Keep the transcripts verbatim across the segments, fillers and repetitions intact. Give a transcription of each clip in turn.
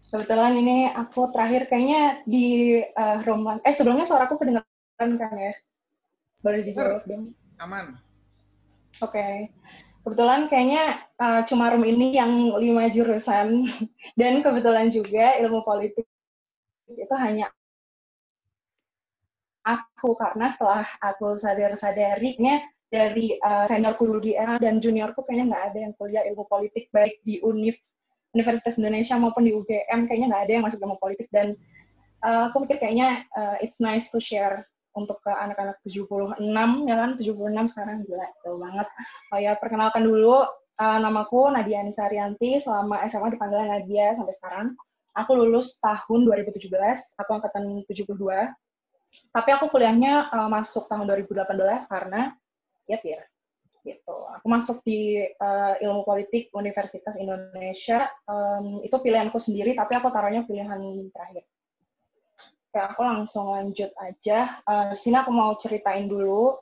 Kebetulan ini aku terakhir kayaknya di uh, room eh sebelumnya suaraku kedengaran kan ya? Boleh Dengar, dijawab dong. aman. Oke. Okay. Kebetulan kayaknya uh, cuma room ini yang lima jurusan dan kebetulan juga ilmu politik itu hanya aku karena setelah aku sadar-sadarinya dari uh, seniorku dulu di era dan juniorku kayaknya nggak ada yang kuliah ilmu politik baik di Univ Universitas Indonesia maupun di U G M kayaknya nggak ada yang masuk ilmu politik dan uh, aku mikir kayaknya uh, it's nice to share untuk ke anak-anak tujuh puluh enam ya kan tujuh puluh enam sekarang gila jauh banget. Oh ya perkenalkan dulu uh, namaku Nadia Anissa Arianti, selama S M A dipanggil Nadia sampai sekarang. Aku lulus tahun dua ribu tujuh belas, aku angkatan tujuh puluh dua. Tapi aku kuliahnya uh, masuk tahun dua ribu delapan belas karena ya peer gitu. Aku masuk di uh, ilmu politik Universitas Indonesia. Um, itu pilihanku sendiri, tapi aku taruhnya pilihan terakhir. Oke, aku langsung lanjut aja. Uh, di sini aku mau ceritain dulu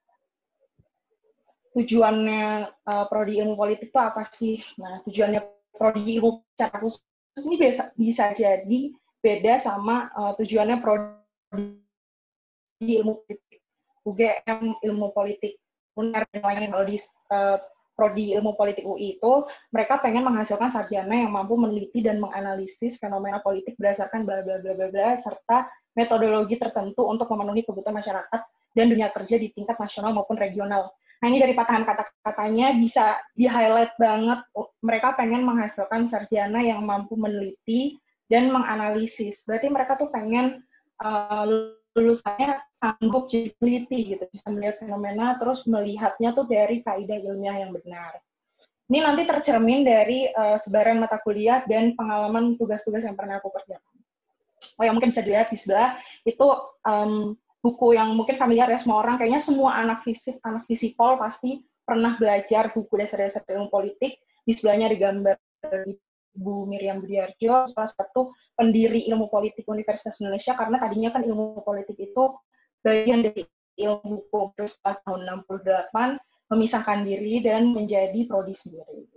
tujuannya uh, prodi ilmu politik itu apa sih? Nah, tujuannya prodi ilmu secara khusus ini bisa, bisa jadi beda sama uh, tujuannya prodi ilmu politik U G M ilmu politik U N E R dan lain-lain. Kalau di uh, prodi ilmu politik U I itu mereka pengen menghasilkan sarjana yang mampu meneliti dan menganalisis fenomena politik berdasarkan bla bla bla bla bla serta metodologi tertentu untuk memenuhi kebutuhan masyarakat dan dunia kerja di tingkat nasional maupun regional. Nah, ini dari patahan kata-katanya bisa di-highlight banget. Mereka pengen menghasilkan sarjana yang mampu meneliti dan menganalisis. Berarti mereka tuh pengen uh, lulusannya sanggup jadi peneliti gitu, bisa melihat fenomena terus melihatnya tuh dari kaidah ilmiah yang benar. Ini nanti tercermin dari uh, sebaran mata kuliah dan pengalaman tugas-tugas yang pernah aku kerjakan. Oh ya mungkin bisa dilihat di sebelah itu um, buku yang mungkin familiar ya semua orang, kayaknya semua anak fisip, anak fisipol pasti pernah belajar buku dasar-dasar ilmu politik. Di sebelahnya ada gambar Bu Miriam Budiarjo, salah satu pendiri ilmu politik Universitas Indonesia, karena tadinya kan ilmu politik itu bagian dari ilmu hukum, terus setelah tahun enam puluh delapan memisahkan diri dan menjadi prodi sendiri.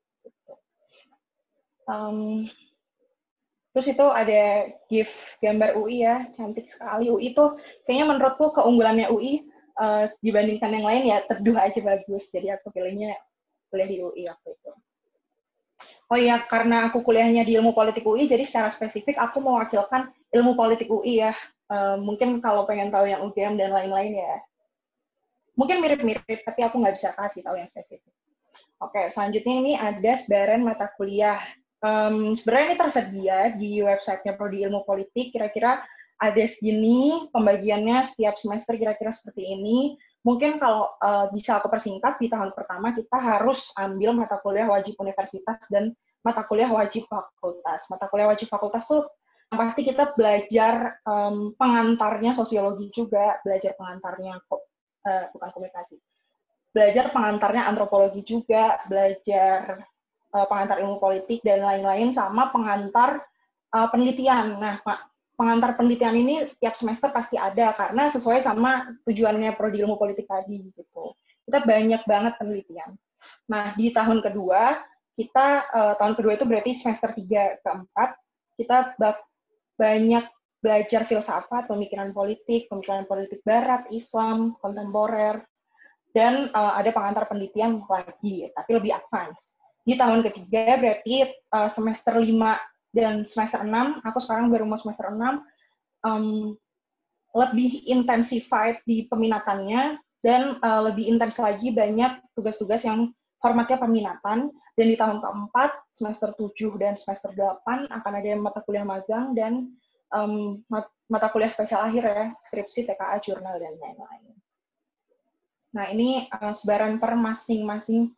Um, terus itu ada GIF gambar U I ya, cantik sekali. U I itu kayaknya menurutku keunggulannya U I uh, dibandingkan yang lain ya teduh aja bagus. Jadi aku pilihnya kuliah di U I waktu itu. Oh iya, karena aku kuliahnya di ilmu politik U I, jadi secara spesifik aku mewakilkan ilmu politik U I ya. Uh, mungkin kalau pengen tahu yang U G M dan lain-lain ya, mungkin mirip-mirip, tapi aku nggak bisa kasih tahu yang spesifik. Oke, selanjutnya ini ada sebaran mata kuliah. Um, sebenarnya ini tersedia di websitenya Prodi Ilmu Politik, kira-kira ada segini, pembagiannya setiap semester kira-kira seperti ini. Mungkin kalau uh, bisa aku persingkat, di tahun pertama kita harus ambil mata kuliah wajib universitas dan mata kuliah wajib fakultas. Mata kuliah wajib fakultas tuh yang pasti kita belajar um, pengantarnya sosiologi juga, belajar pengantarnya, uh, bukan komunikasi, belajar pengantarnya antropologi juga, belajar uh, pengantar ilmu politik dan lain-lain, sama pengantar uh, penelitian. Nah, pengantar penelitian ini setiap semester pasti ada karena sesuai sama tujuannya prodi ilmu politik tadi gitu. Kita banyak banget penelitian. Nah, di tahun kedua kita uh, tahun kedua itu berarti semester tiga ke empat kita banyak belajar filsafat, pemikiran politik, pemikiran politik barat, Islam, kontemporer, dan uh, ada pengantar penelitian lagi, tapi lebih advance. Di tahun ketiga berarti uh, semester lima dan semester enam, aku sekarang baru mau semester enam, um, lebih intensified di peminatannya, dan uh, lebih intens lagi banyak tugas-tugas yang formatnya peminatan, dan di tahun keempat, semester tujuh dan semester delapan akan ada mata kuliah magang dan um, mata kuliah spesial akhir ya, skripsi, T K A, jurnal, dan lain-lain. Nah, ini uh, sebaran per masing-masing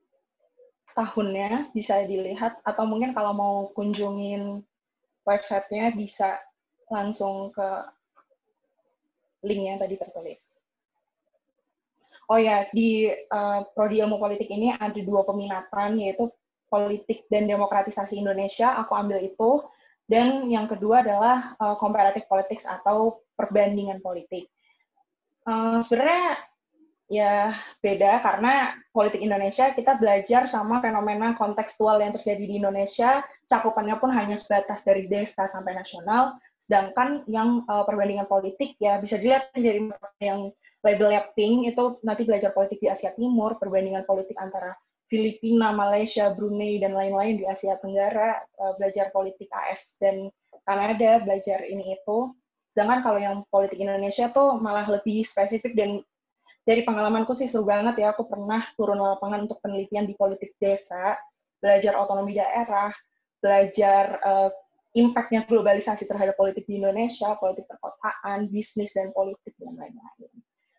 tahunnya bisa dilihat, atau mungkin kalau mau kunjungin websitenya bisa langsung ke link yang tadi tertulis. Oh ya, di uh, Prodi Ilmu Politik ini ada dua peminatan, yaitu Politik dan Demokratisasi Indonesia, aku ambil itu, dan yang kedua adalah uh, Comparative Politics atau Perbandingan Politik. Uh, sebenarnya ya beda karena politik Indonesia kita belajar sama fenomena kontekstual yang terjadi di Indonesia, cakupannya pun hanya sebatas dari desa sampai nasional, sedangkan yang uh, perbandingan politik ya bisa dilihat dari yang labelnya pink itu nanti belajar politik di Asia Timur, perbandingan politik antara Filipina, Malaysia, Brunei, dan lain-lain di Asia Tenggara, uh, belajar politik A S dan Kanada, belajar ini itu. Sedangkan kalau yang politik Indonesia tuh malah lebih spesifik dan dari pengalamanku sih seru banget ya, aku pernah turun lapangan untuk penelitian di politik desa, belajar otonomi daerah, belajar uh, impact-nya globalisasi terhadap politik di Indonesia, politik perkotaan, bisnis, dan politik, dan lain-lain.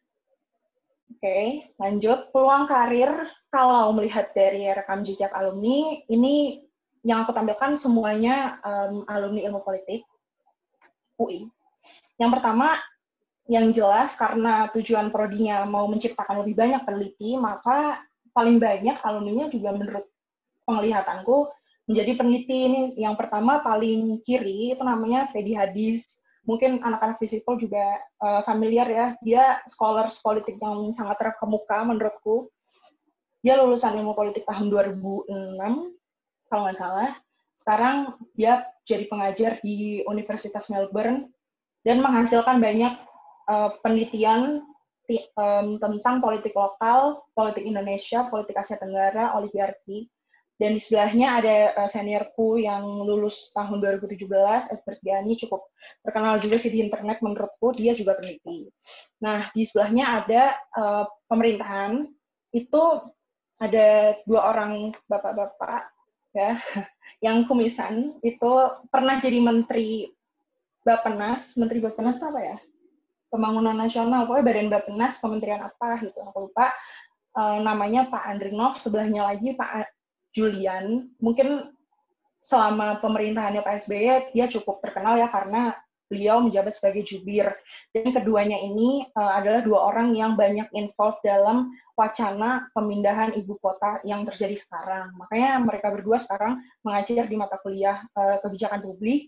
Oke, okay, lanjut. Peluang karir, kalau melihat dari rekam jejak alumni, ini yang aku tampilkan semuanya um, alumni ilmu politik, U I. Yang pertama, yang jelas karena tujuan prodinya mau menciptakan lebih banyak peneliti, maka paling banyak alumninya juga menurut penglihatanku menjadi peneliti. Ini yang pertama paling kiri, itu namanya Fedi Hadis. Mungkin anak-anak Visipol juga uh, familiar ya, dia scholars politik yang sangat terkemuka menurutku. Dia lulusan ilmu politik tahun dua ribu enam, kalau nggak salah. Sekarang dia jadi pengajar di Universitas Melbourne, dan menghasilkan banyak uh, penelitian um, tentang politik lokal, politik Indonesia, politik Asia Tenggara, oligarki. Dan di sebelahnya ada uh, seniorku yang lulus tahun dua ribu tujuh belas, Edward Giani, cukup terkenal juga sih di internet menurutku, dia juga peneliti. Nah, di sebelahnya ada uh, pemerintahan, itu ada dua orang bapak-bapak ya, yang kumisan, itu pernah jadi menteri Bappenas, Menteri Bappenas itu apa ya? Pembangunan Nasional, pokoknya Badan Bappenas, Kementerian apa gitu, aku lupa. E, namanya Pak Andrinov, sebelahnya lagi Pak Julian. Mungkin selama pemerintahannya Pak S B Y, dia cukup terkenal ya karena beliau menjabat sebagai jubir. Dan keduanya ini e, adalah dua orang yang banyak involved dalam wacana pemindahan ibu kota yang terjadi sekarang. Makanya mereka berdua sekarang mengajar di mata kuliah e, kebijakan publik,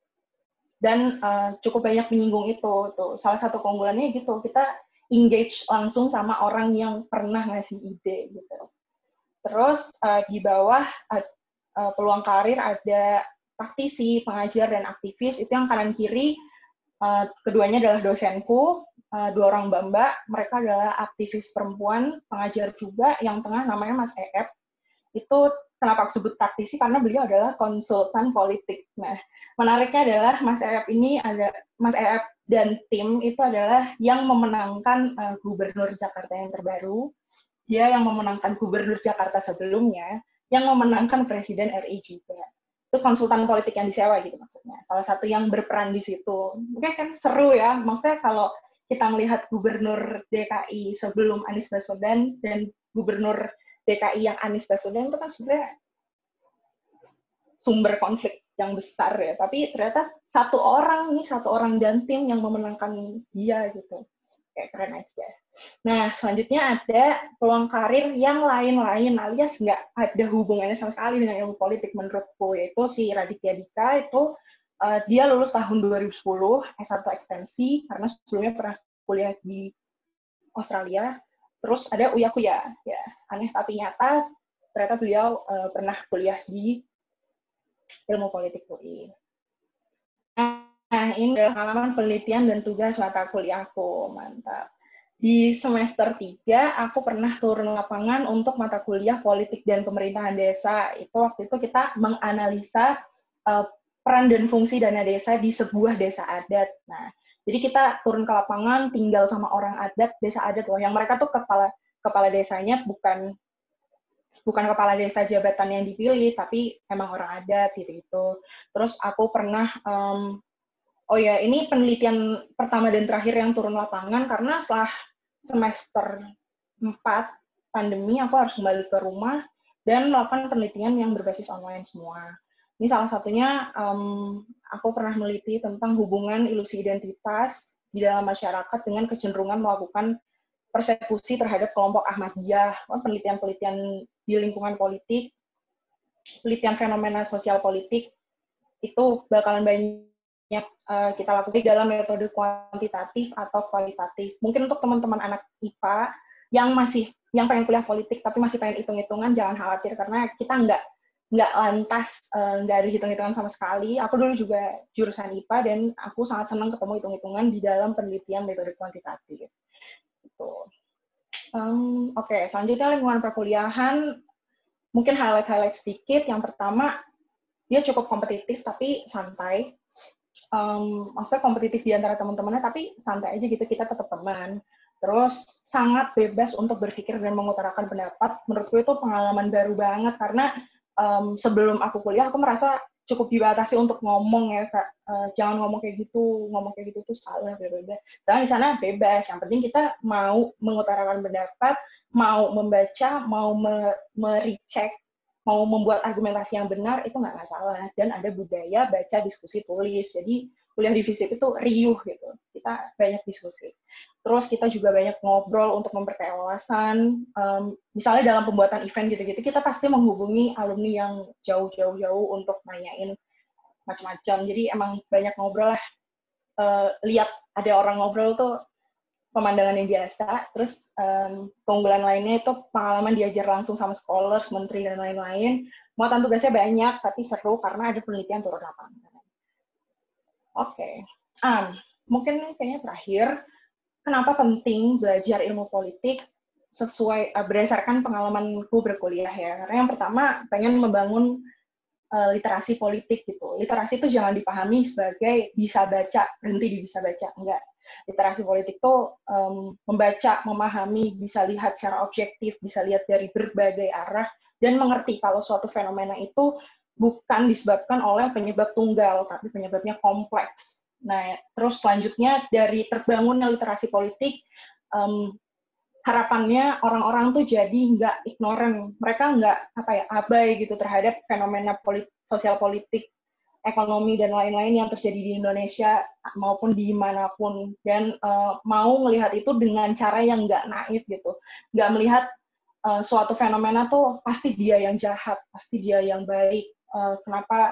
dan uh, cukup banyak menyinggung itu. Tuh. Salah satu keunggulannya gitu, kita engage langsung sama orang yang pernah ngasih ide gitu. Terus uh, di bawah uh, peluang karir ada praktisi, pengajar, dan aktivis. Itu yang kanan kiri, uh, keduanya adalah dosenku, uh, dua orang mbak-mbak. Mereka adalah aktivis perempuan, pengajar juga. Yang tengah namanya Mas Eep. Itu kenapa aku sebut praktisi, karena beliau adalah konsultan politik. Nah, menariknya adalah Mas Eep ini ada Mas Eep dan tim itu adalah yang memenangkan uh, gubernur Jakarta yang terbaru, dia yang memenangkan gubernur Jakarta sebelumnya, yang memenangkan presiden R I juga. Itu konsultan politik yang disewa gitu maksudnya. Salah satu yang berperan di situ. Mungkin kan seru ya, maksudnya kalau kita melihat gubernur D K I sebelum Anies Baswedan dan gubernur D K I yang Anies Baswedan itu kan sebenarnya sumber konflik yang besar ya, tapi ternyata satu orang nih, satu orang dan tim yang memenangkan dia gitu. Kayak keren aja. Nah, selanjutnya ada peluang karir yang lain-lain, alias nggak ada hubungannya sama sekali dengan ilmu politik menurutku, yaitu si Raditya Dika, itu uh, dia lulus tahun dua ribu sepuluh, S satu ekstensi, karena sebelumnya pernah kuliah di Australia. Terus ada Uya Kuya, ya aneh tapi nyata, ternyata beliau uh, pernah kuliah di ilmu politik U I. Nah, ini adalah pengalaman penelitian dan tugas mata kuliahku, mantap. Di semester tiga, aku pernah turun lapangan untuk mata kuliah politik dan pemerintahan desa. Itu waktu itu kita menganalisa uh, peran dan fungsi dana desa di sebuah desa adat. Nah, jadi kita turun ke lapangan, tinggal sama orang adat, desa adat loh, yang mereka tuh kepala kepala desanya bukan bukan kepala desa jabatan yang dipilih, tapi emang orang adat gitu-gitu. Terus aku pernah, um, oh ya, ini penelitian pertama dan terakhir yang turun lapangan, karena setelah semester empat pandemi, aku harus kembali ke rumah dan melakukan penelitian yang berbasis online semua. Ini salah satunya, um, aku pernah meneliti tentang hubungan ilusi identitas di dalam masyarakat dengan kecenderungan melakukan persekusi terhadap kelompok Ahmadiyah, penelitian-penelitian di lingkungan politik, penelitian fenomena sosial politik, itu bakalan banyak uh, kita lakukan dalam metode kuantitatif atau kualitatif. Mungkin untuk teman-teman anak I P A, yang masih yang pengen kuliah politik tapi masih pengen hitung-hitungan, jangan khawatir karena kita nggak nggak lantas nggak uh, ada hitung-hitungan sama sekali. Aku dulu juga jurusan I P A dan aku sangat senang ketemu hitung-hitungan di dalam penelitian metode kuantitatif. Gitu. Um, Oke, okay. Selanjutnya lingkungan perkuliahan, mungkin highlight-highlight sedikit. Yang pertama, dia cukup kompetitif tapi santai. Um, maksudnya kompetitif di antara teman-temannya tapi santai aja gitu, kita tetap teman. Terus sangat bebas untuk berpikir dan mengutarakan pendapat. Menurutku itu pengalaman baru banget karena um, sebelum aku kuliah aku merasa cukup dibatasi untuk ngomong ya kak, uh, jangan ngomong kayak gitu, ngomong kayak gitu tuh salah, beda-beda. Karena di sana bebas, yang penting kita mau mengutarakan pendapat, mau membaca, mau merecek, mau membuat argumentasi yang benar itu nggak masalah. Dan ada budaya baca, diskusi, tulis. Jadi kuliah di FISIP itu riuh gitu. Kita banyak diskusi. Terus kita juga banyak ngobrol untuk memperkaya wawasan. Um, misalnya dalam pembuatan event gitu-gitu, kita pasti menghubungi alumni yang jauh-jauh-jauh untuk nanyain macam-macam. Jadi emang banyak ngobrol lah. Uh, lihat ada orang ngobrol tuh pemandangan yang biasa. Terus um, keunggulan lainnya itu pengalaman diajar langsung sama scholars, menteri, dan lain-lain. Muatan tugasnya banyak, tapi seru karena ada penelitian turun lapangan. Oke. Okay. Um, mungkin kayaknya terakhir, kenapa penting belajar ilmu politik sesuai uh, berdasarkan pengalamanku berkuliah ya. Karena yang pertama pengen membangun uh, literasi politik gitu. Literasi itu jangan dipahami sebagai bisa baca, berhenti di bisa baca, enggak. Literasi politik itu um, membaca, memahami, bisa lihat secara objektif, bisa lihat dari berbagai arah dan mengerti kalau suatu fenomena itu bukan disebabkan oleh penyebab tunggal, tapi penyebabnya kompleks. Nah, terus selanjutnya dari terbangunnya literasi politik, um, harapannya orang-orang tuh jadi nggak ignoran, mereka nggak apa ya abai gitu terhadap fenomena polit, sosial politik, ekonomi dan lain-lain yang terjadi di Indonesia maupun dimanapun, dan uh, mau melihat itu dengan cara yang nggak naif gitu, nggak melihat uh, suatu fenomena tuh pasti dia yang jahat, pasti dia yang baik. Uh, kenapa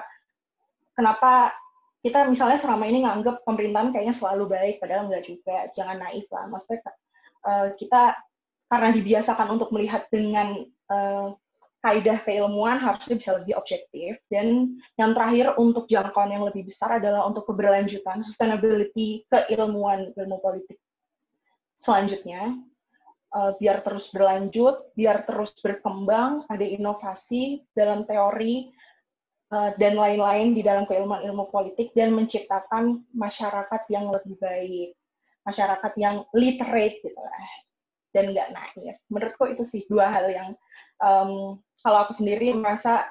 kenapa kita misalnya selama ini nganggap pemerintahan kayaknya selalu baik, padahal nggak juga. Jangan naif lah. Maksudnya uh, kita karena dibiasakan untuk melihat dengan uh, kaidah keilmuan harusnya bisa lebih objektif. Dan yang terakhir untuk jangkauan yang lebih besar adalah untuk keberlanjutan, sustainability keilmuan ilmu politik selanjutnya. Uh, biar terus berlanjut, biar terus berkembang, ada inovasi dalam teori, Uh, dan lain-lain di dalam keilmuan ilmu politik dan menciptakan masyarakat yang lebih baik, masyarakat yang literate gitu lah, dan nggak naif. Menurutku itu sih dua hal yang um, kalau aku sendiri merasa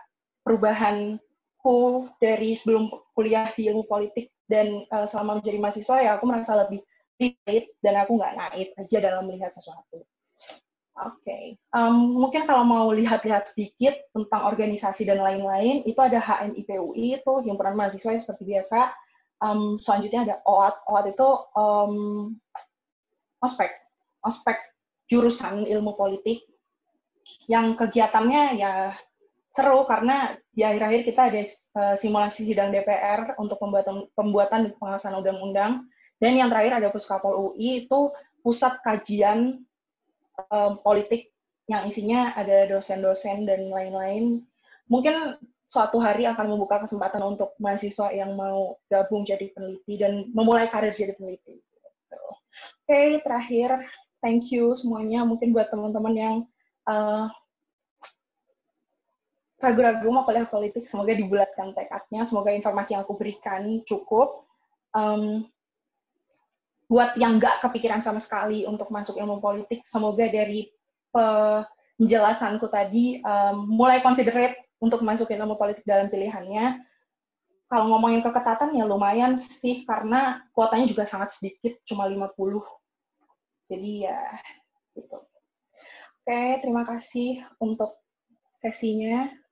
perubahanku dari sebelum kuliah di ilmu politik dan uh, selama menjadi mahasiswa ya aku merasa lebih literate dan aku nggak naif aja dalam melihat sesuatu. Oke, okay. um, mungkin kalau mau lihat-lihat sedikit tentang organisasi dan lain-lain, itu ada H M I P U I, itu himpunan mahasiswa seperti biasa. Um, selanjutnya ada O A T. O A T itu um, ospek, ospek jurusan ilmu politik, yang kegiatannya ya seru karena di akhir-akhir kita ada uh, simulasi sidang D P R untuk pembuatan pembuatan pengawasan undang-undang, dan yang terakhir ada Puskapol U I, itu pusat kajian Um, politik yang isinya ada dosen-dosen dan lain-lain. Mungkin suatu hari akan membuka kesempatan untuk mahasiswa yang mau gabung jadi peneliti dan memulai karir jadi peneliti. Oke, okay, terakhir, thank you semuanya. Mungkin buat teman-teman yang uh, ragu-ragu mau kuliah politik, semoga dibulatkan tekadnya, semoga informasi yang aku berikan cukup. Um, buat yang nggak kepikiran sama sekali untuk masuk ilmu politik, semoga dari penjelasanku tadi um, mulai considerate untuk masuk ilmu politik dalam pilihannya. Kalau ngomongin keketatan ya lumayan sih, karena kuotanya juga sangat sedikit, cuma lima puluh. Jadi ya, gitu. Oke, terima kasih untuk sesinya.